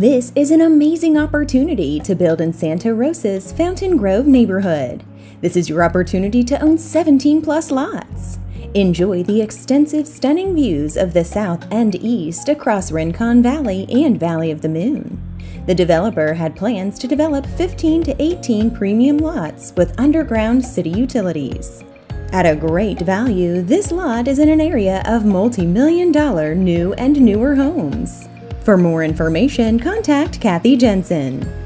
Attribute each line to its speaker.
Speaker 1: This is an amazing opportunity to build in Santa Rosa's Fountain Grove neighborhood. This is your opportunity to own 17 plus lots. Enjoy the extensive, stunning views of the south and east across Rincon Valley and Valley of the Moon. The developer had plans to develop 15 to 18 premium lots with underground city utilities. At a great value, this lot is in an area of multi-million-dollar new and newer homes. For more information, contact Kathy Jensen.